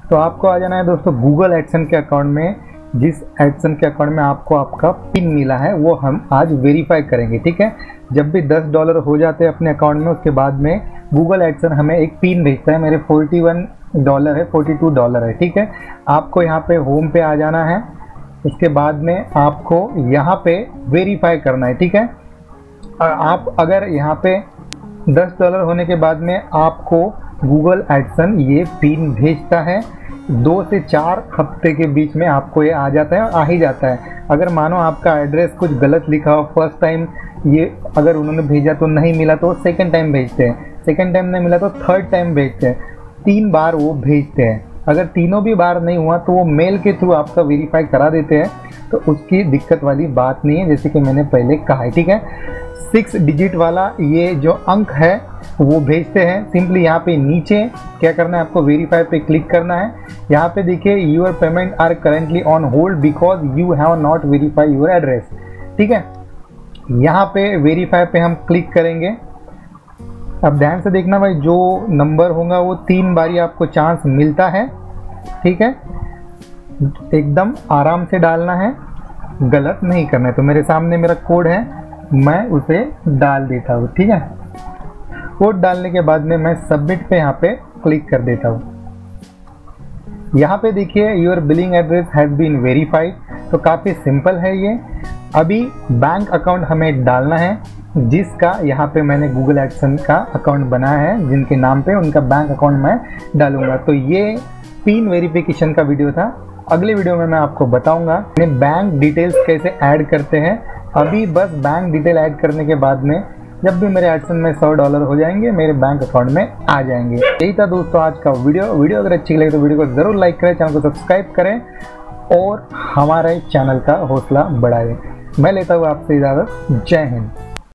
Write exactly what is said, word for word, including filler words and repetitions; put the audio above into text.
तो आपको आ जाना है दोस्तों गूगल एडसेंस के अकाउंट में। जिस एडसेंस के अकाउंट में आपको आपका पिन मिला है वो हम आज वेरीफाई करेंगे, ठीक है। जब भी दस डॉलर हो जाते हैं अपने अकाउंट में, उसके बाद में गूगल एडसेंस हमें एक पिन भेजता है। मेरे इकतालीस डॉलर है, बयालीस डॉलर है, ठीक है। आपको यहाँ पे होम पे आ जाना है, उसके बाद में आपको यहाँ पे वेरीफाई करना है, ठीक है। और आप अगर यहाँ पे दस डॉलर होने के बाद में आपको गूगल एडसेंस ये पिन भेजता है, दो से चार हफ्ते के बीच में आपको ये आ जाता है और आ ही जाता है। अगर मानो आपका एड्रेस कुछ गलत लिखा हो, फर्स्ट टाइम ये अगर उन्होंने भेजा तो नहीं मिला तो सेकंड टाइम भेजते हैं, सेकंड टाइम नहीं मिला तो थर्ड टाइम भेजते हैं, तीन बार वो भेजते हैं। अगर तीनों भी बार नहीं हुआ तो वो मेल के थ्रू आपका वेरीफाई करा देते हैं, तो उसकी दिक्कत वाली बात नहीं है, जैसे कि मैंने पहले कहा है, ठीक है। सिक्स डिजिट वाला ये जो अंक है वो भेजते हैं। सिंपली यहाँ पे नीचे क्या करना है, आपको वेरीफाई पे क्लिक करना है। यहाँ पे देखिए your payment are currently on hold because you have not verify your address, ठीक है। यहाँ पे वेरीफाई पे हम क्लिक करेंगे। अब ध्यान से देखना भाई, जो नंबर होगा वो तीन बारी आपको चांस मिलता है, ठीक है। एकदम आराम से डालना है, गलत नहीं करना है। तो मेरे सामने मेरा कोड है, मैं उसे डाल देता हूँ, ठीक है। कोड डालने के बाद में मैं सबमिट पे यहाँ पे क्लिक कर देता हूँ। यहाँ पे देखिए your billing address has been verified, तो काफ़ी सिंपल है ये। अभी बैंक अकाउंट हमें डालना है, जिसका यहाँ पे मैंने गूगल एडसेंस का अकाउंट बनाया है, जिनके नाम पे उनका बैंक अकाउंट मैं डालूंगा। तो ये पिन वेरिफिकेशन का वीडियो था। अगले वीडियो में मैं आपको बताऊंगा बैंक डिटेल्स कैसे ऐड करते हैं। अभी बस बैंक डिटेल ऐड करने के बाद में जब भी मेरे एडसेंस में सौ डॉलर हो जाएंगे मेरे बैंक अकाउंट में आ जाएंगे। यही था दोस्तों आज का वीडियो। वीडियो अगर अच्छी लगे तो वीडियो को ज़रूर लाइक करें, चैनल को सब्सक्राइब करें और हमारे चैनल का हौसला बढ़ाएं। मैं लेता हूँ आपसे इजाज़त। जय हिंद।